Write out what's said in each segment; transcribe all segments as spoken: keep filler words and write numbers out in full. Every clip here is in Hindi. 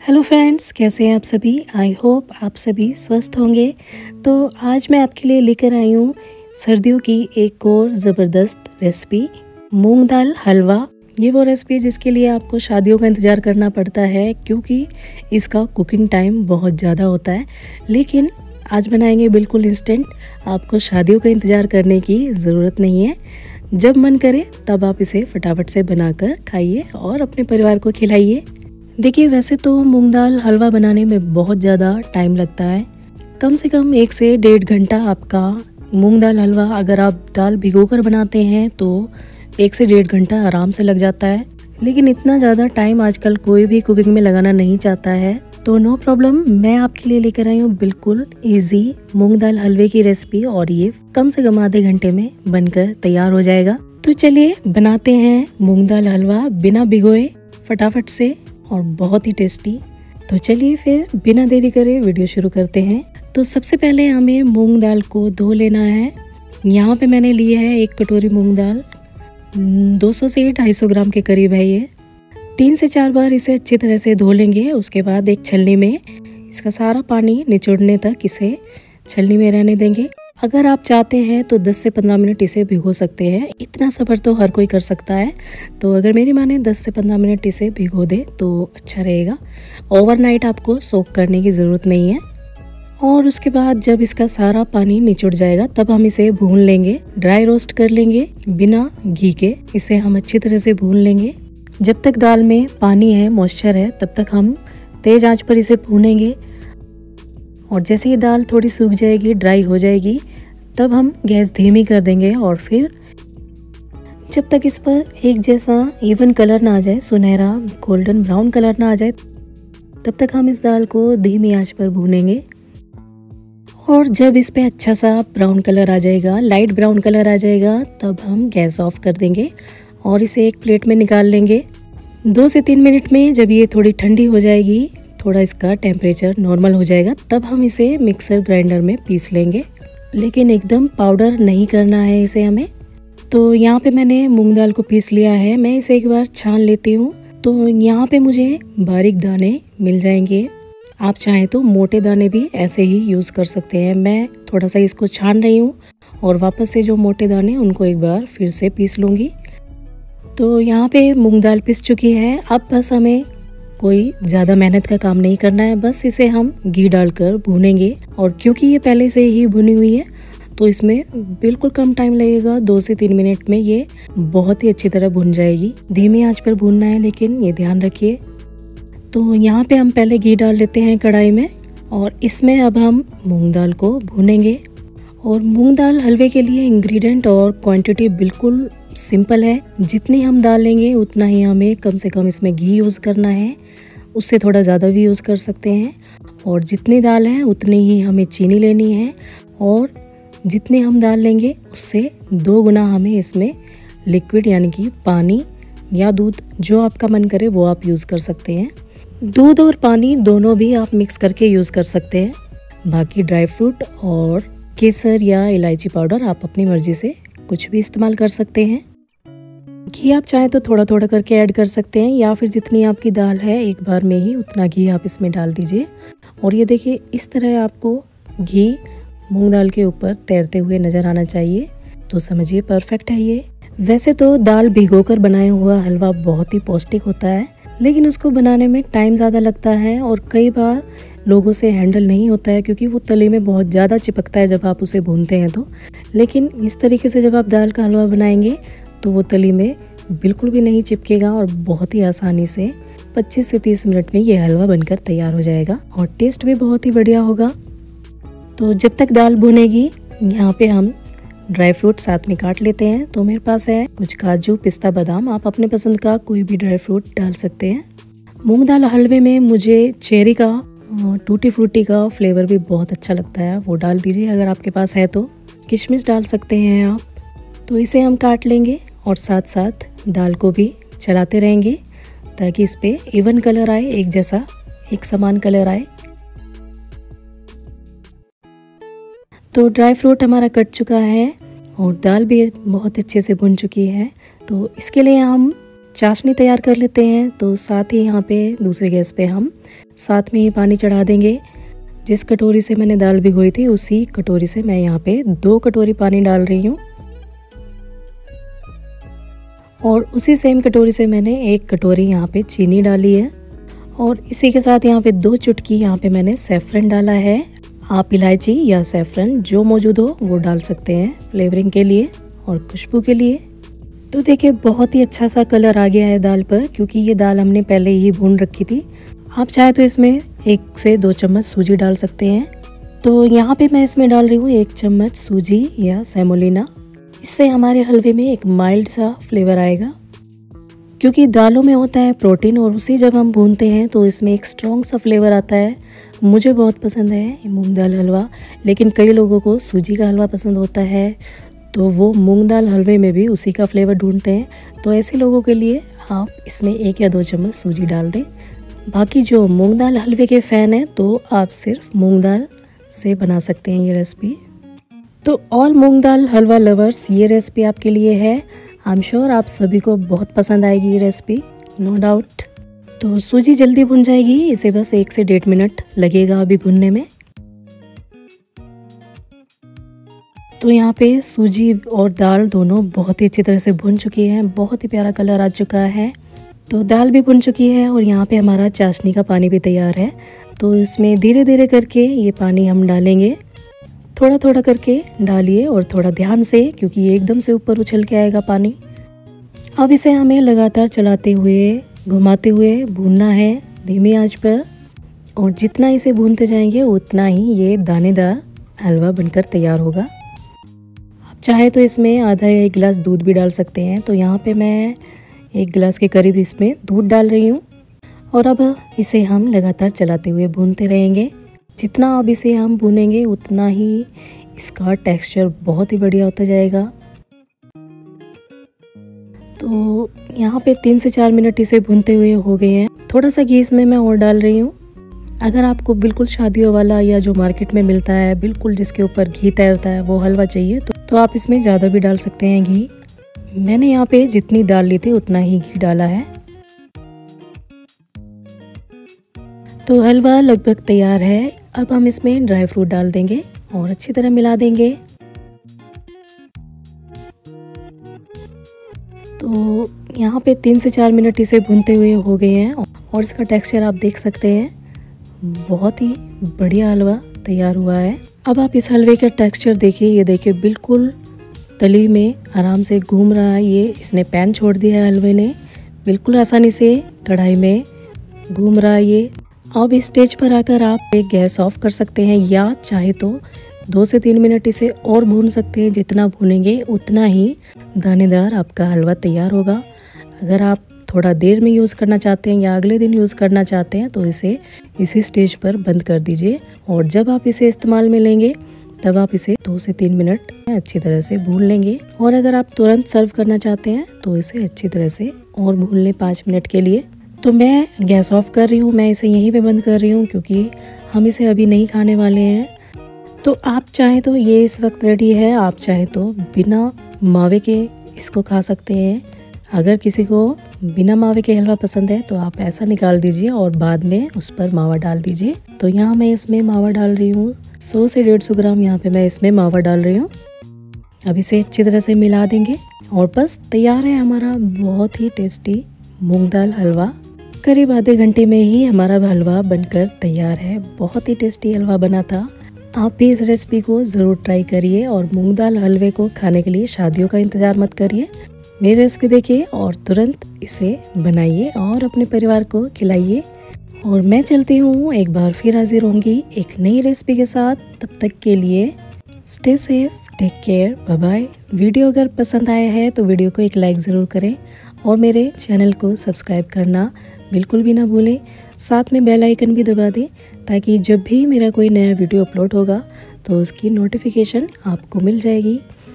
हेलो फ्रेंड्स, कैसे हैं आप सभी। आई होप आप सभी स्वस्थ होंगे। तो आज मैं आपके लिए लेकर आई हूँ सर्दियों की एक और ज़बरदस्त रेसिपी, मूंग दाल हलवा। ये वो रेसिपी है जिसके लिए आपको शादियों का इंतज़ार करना पड़ता है, क्योंकि इसका कुकिंग टाइम बहुत ज़्यादा होता है। लेकिन आज बनाएंगे बिल्कुल इंस्टेंट। आपको शादियों का इंतज़ार करने की ज़रूरत नहीं है। जब मन करे तब आप इसे फटाफट से बनाकर खाइए और अपने परिवार को खिलाइए। देखिए, वैसे तो मूंग दाल हलवा बनाने में बहुत ज़्यादा टाइम लगता है। कम से कम एक से डेढ़ घंटा आपका मूंग दाल हलवा, अगर आप दाल भिगोकर बनाते हैं तो एक से डेढ़ घंटा आराम से लग जाता है। लेकिन इतना ज़्यादा टाइम आजकल कोई भी कुकिंग में लगाना नहीं चाहता है, तो नो प्रॉब्लम, मैं आपके लिए लेकर आई हूँ बिल्कुल इजी मूंग दाल हलवे की रेसिपी। और ये कम से कम आधे घंटे में बनकर तैयार हो जाएगा। तो चलिए बनाते हैं मूंग दाल हलवा बिना भिगोए, फटाफट से और बहुत ही टेस्टी। तो चलिए फिर बिना देरी करे वीडियो शुरू करते हैं। तो सबसे पहले हमें मूंग दाल को धो लेना है। यहाँ पे मैंने लिया है एक कटोरी मूंग दाल, दो सौ से ढाई सौ ग्राम के करीब है ये। तीन से चार बार इसे अच्छी तरह से धो लेंगे। उसके बाद एक छलनी में इसका सारा पानी निचोड़ने तक इसे छलनी में रहने देंगे। अगर आप चाहते हैं तो दस से पंद्रह मिनट इसे भिगो सकते हैं। इतना सब्र तो हर कोई कर सकता है। तो अगर मेरी माने दस से पंद्रह मिनट इसे भिगो दे तो अच्छा रहेगा। ओवरनाइट आपको सोक करने की ज़रूरत नहीं है। और उसके बाद जब इसका सारा पानी निचुड़ जाएगा तब हम इसे भून लेंगे, ड्राई रोस्ट कर लेंगे बिना घी के। इसे हम अच्छी तरह से भून लेंगे। जब तक दाल में पानी है, मॉइस्चर है, तब तक हम तेज़ आंच पर इसे भूनेंगे। और जैसे ही दाल थोड़ी सूख जाएगी, ड्राई हो जाएगी, तब हम गैस धीमी कर देंगे। और फिर जब तक इस पर एक जैसा इवन कलर ना आ जाए, सुनहरा गोल्डन ब्राउन कलर ना आ जाए, तब तक हम इस दाल को धीमी आंच पर भूनेंगे। और जब इस पे अच्छा सा ब्राउन कलर आ जाएगा, लाइट ब्राउन कलर आ जाएगा, तब हम गैस ऑफ कर देंगे और इसे एक प्लेट में निकाल लेंगे। दो से तीन मिनट में जब ये थोड़ी ठंडी हो जाएगी, थोड़ा इसका टेम्परेचर नॉर्मल हो जाएगा, तब हम इसे मिक्सर ग्राइंडर में पीस लेंगे। लेकिन एकदम पाउडर नहीं करना है इसे हमें। तो यहाँ पे मैंने मूंग दाल को पीस लिया है। मैं इसे एक बार छान लेती हूँ। तो यहाँ पे मुझे बारीक दाने मिल जाएंगे। आप चाहें तो मोटे दाने भी ऐसे ही यूज़ कर सकते हैं। मैं थोड़ा सा इसको छान रही हूँ और वापस से जो मोटे दाने उनको एक बार फिर से पीस लूँगी। तो यहाँ पे मूंग दाल पिस चुकी है। अब बस हमें कोई ज़्यादा मेहनत का काम नहीं करना है। बस इसे हम घी डालकर भूनेंगे। और क्योंकि ये पहले से ही भुनी हुई है तो इसमें बिल्कुल कम टाइम लगेगा। दो से तीन मिनट में ये बहुत ही अच्छी तरह भुन जाएगी। धीमी आंच पर भूनना है, लेकिन ये ध्यान रखिए। तो यहाँ पे हम पहले घी डाल लेते हैं कढ़ाई में और इसमें अब हम मूंग दाल को भूनेंगे। और मूंग दाल हलवे के लिए इंग्रेडिएंट और क्वांटिटी बिल्कुल सिंपल है। जितनी हम दाल लेंगे उतना ही हमें कम से कम इसमें घी यूज़ करना है। उससे थोड़ा ज़्यादा भी यूज़ कर सकते हैं। और जितनी दाल है उतनी ही हमें चीनी लेनी है। और जितनी हम दाल लेंगे उससे दो गुना हमें इसमें लिक्विड यानी कि पानी या दूध, जो आपका मन करे वो आप यूज़ कर सकते हैं। दूध और पानी दोनों भी आप मिक्स करके यूज़ कर सकते हैं। बाकी ड्राई फ्रूट और केसर या इलायची पाउडर आप अपनी मर्जी से कुछ भी इस्तेमाल कर सकते हैं। घी आप चाहें तो थोड़ा थोड़ा करके ऐड कर सकते हैं, या फिर जितनी आपकी दाल है एक बार में ही उतना घी आप इसमें डाल दीजिए। और ये देखिए, इस तरह आपको घी मूंग दाल के ऊपर तैरते हुए नज़र आना चाहिए। तो समझिए परफेक्ट है ये। वैसे तो दाल भिगोकर बनाया हुआ हलवा बहुत ही पौष्टिक होता है, लेकिन उसको बनाने में टाइम ज़्यादा लगता है और कई बार लोगों से हैंडल नहीं होता है, क्योंकि वो तले में बहुत ज़्यादा चिपकता है जब आप उसे भूनते हैं तो। लेकिन इस तरीके से जब आप दाल का हलवा बनाएंगे तो वो तली में बिल्कुल भी नहीं चिपकेगा और बहुत ही आसानी से पच्चीस से तीस मिनट में ये हलवा बनकर तैयार हो जाएगा। और टेस्ट भी बहुत ही बढ़िया होगा। तो जब तक दाल भुनेगी, यहाँ पे हम ड्राई फ्रूट साथ में काट लेते हैं। तो मेरे पास है कुछ काजू, पिस्ता, बादाम। आप अपने पसंद का कोई भी ड्राई फ्रूट डाल सकते हैं। मूंग दाल हलवे में मुझे चेरी का, टूटी फ्रूटी का फ्लेवर भी बहुत अच्छा लगता है, वो डाल दीजिए अगर आपके पास है तो। किशमिश डाल सकते हैं आप। तो इसे हम काट लेंगे और साथ साथ दाल को भी चलाते रहेंगे ताकि इस पे इवन कलर आए, एक जैसा एक समान कलर आए। तो ड्राई फ्रूट हमारा कट चुका है और दाल भी बहुत अच्छे से भुन चुकी है। तो इसके लिए हम चाशनी तैयार कर लेते हैं। तो साथ ही यहाँ पे दूसरे गैस पे हम साथ में ही पानी चढ़ा देंगे। जिस कटोरी से मैंने दाल भिगोई थी उसी कटोरी से मैं यहाँ पे दो कटोरी पानी डाल रही हूँ और उसी सेम कटोरी से मैंने एक कटोरी यहाँ पे चीनी डाली है और इसी के साथ यहाँ पे दो चुटकी यहाँ पे मैंने सैफरन डाला है। आप इलायची या सैफरन जो मौजूद हो वो डाल सकते हैं फ्लेवरिंग के लिए और खुशबू के लिए। तो देखिए बहुत ही अच्छा सा कलर आ गया है दाल पर, क्योंकि ये दाल हमने पहले ही भून रखी थी। आप चाहे तो इसमें एक से दो चम्मच सूजी डाल सकते हैं। तो यहाँ पे मैं इसमें डाल रही हूँ एक चम्मच सूजी या सेमोलिना। इससे हमारे हलवे में एक माइल्ड सा फ्लेवर आएगा, क्योंकि दालों में होता है प्रोटीन और उसी जब हम भूनते हैं तो इसमें एक स्ट्रॉन्ग सा फ्लेवर आता है। मुझे बहुत पसंद है मूंग दाल हलवा, लेकिन कई लोगों को सूजी का हलवा पसंद होता है तो वो मूंग दाल हलवे में भी उसी का फ्लेवर ढूंढते हैं। तो ऐसे लोगों के लिए आप इसमें एक या दो चम्मच सूजी डाल दें। बाकी जो मूंग दाल हलवे के फ़ैन हैं तो आप सिर्फ मूंग दाल से बना सकते हैं ये रेसिपी। तो ऑल मूंग दाल हलवा लवर्स, ये रेसिपी आपके लिए है। आई एम श्योर आप सभी को बहुत पसंद आएगी ये रेसिपी, नो डाउट। तो सूजी जल्दी भुन जाएगी, इसे बस एक से डेढ़ मिनट लगेगा अभी भुनने में। तो यहाँ पे सूजी और दाल दोनों बहुत ही अच्छी तरह से भुन चुकी हैं, बहुत ही प्यारा कलर आ चुका है। तो दाल भी भुन चुकी है और यहाँ पे हमारा चाशनी का पानी भी तैयार है। तो इसमें धीरे धीरे करके ये पानी हम डालेंगे, थोड़ा थोड़ा करके डालिए और थोड़ा ध्यान से, क्योंकि ये एकदम से ऊपर उछल के आएगा पानी। अब इसे हमें लगातार चलाते हुए घुमाते हुए भूनना है धीमी आंच पर, और जितना इसे भूनते जाएंगे उतना ही ये दानेदार हलवा बनकर तैयार होगा। आप चाहे तो इसमें आधा या एक गिलास दूध भी डाल सकते हैं। तो यहाँ पे मैं एक गिलास के करीब इसमें दूध डाल रही हूँ और अब इसे हम लगातार चलाते हुए भूनते रहेंगे। जितना अब इसे हम भूनेंगे उतना ही इसका टेक्सचर बहुत ही बढ़िया होता जाएगा। तो यहाँ पे तीन से चार मिनट इसे भूनते हुए हो गए हैं। थोड़ा सा घी इसमें मैं और डाल रही हूँ। अगर आपको बिल्कुल शादियों वाला या जो मार्केट में मिलता है बिल्कुल जिसके ऊपर घी तैरता है वो हलवा चाहिए तो, तो आप इसमें ज़्यादा भी डाल सकते हैं घी। मैंने यहाँ पे जितनी दाल ली थी उतना ही घी डाला है। तो हलवा लगभग तैयार है। अब हम इसमें ड्राई फ्रूट डाल देंगे और अच्छी तरह मिला देंगे। तो यहाँ पे तीन से चार मिनट इसे भूनते हुए हो गए हैं और इसका टेक्सचर आप देख सकते हैं, बहुत ही बढ़िया हलवा तैयार हुआ है। अब आप इस हलवे का टेक्सचर देखिए, ये देखिए बिल्कुल तली में आराम से घूम रहा है। ये इसने पैन छोड़ दिया है हलवे ने, बिल्कुल आसानी से कढ़ाई में घूम रहा है ये। अब इस स्टेज पर आकर आप एक गैस ऑफ कर सकते हैं या चाहे तो दो से तीन मिनट इसे और भून सकते हैं। जितना भूनेंगे उतना ही दानेदार आपका हलवा तैयार होगा। अगर आप थोड़ा देर में यूज़ करना चाहते हैं या अगले दिन यूज़ करना चाहते हैं तो इसे इसी स्टेज पर बंद कर दीजिए और जब आप इसे इस्तेमाल में लेंगे तब आप इसे दो से तीन मिनट अच्छी तरह से भून लेंगे। और अगर आप तुरंत सर्व करना चाहते हैं तो इसे अच्छी तरह से और भून लें पाँच मिनट के लिए। तो मैं गैस ऑफ कर रही हूँ, मैं इसे यहीं पे बंद कर रही हूँ क्योंकि हम इसे अभी नहीं खाने वाले हैं। तो आप चाहें तो ये इस वक्त रेडी है, आप चाहें तो बिना मावे के इसको खा सकते हैं। अगर किसी को बिना मावे के हलवा पसंद है तो आप ऐसा निकाल दीजिए और बाद में उस पर मावा डाल दीजिए। तो यहाँ मैं इसमें मावा डाल रही हूँ, सौ से डेढ़ सौ ग्राम यहाँ पे मैं इसमें मावा डाल रही हूँ। अब इसे अच्छी तरह से मिला देंगे और बस तैयार है हमारा बहुत ही टेस्टी मूंग दाल हलवा। करीब आधे घंटे में ही हमारा हलवा बनकर तैयार है। बहुत ही टेस्टी हलवा बना था। आप भी इस रेसिपी को ज़रूर ट्राई करिए और मूंग दाल हलवे को खाने के लिए शादियों का इंतज़ार मत करिए। मेरी रेसिपी देखिए और तुरंत इसे बनाइए और अपने परिवार को खिलाइए। और मैं चलती हूँ, एक बार फिर हाजिर होंगी एक नई रेसिपी के साथ। तब तक के लिए stay safe, take care, bye bye. Video अगर पसंद आया है तो वीडियो को एक लाइक ज़रूर करें और मेरे चैनल को सब्सक्राइब करना बिल्कुल भी ना भूलें। साथ में बेल आइकन भी दबा दें ताकि जब भी मेरा कोई नया वीडियो अपलोड होगा तो उसकी नोटिफिकेशन आपको मिल जाएगी।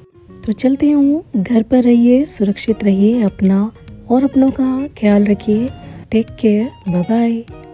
तो चलते हूँ, घर पर रहिए, सुरक्षित रहिए, अपना और अपनों का ख्याल रखिए। Take care, bye bye.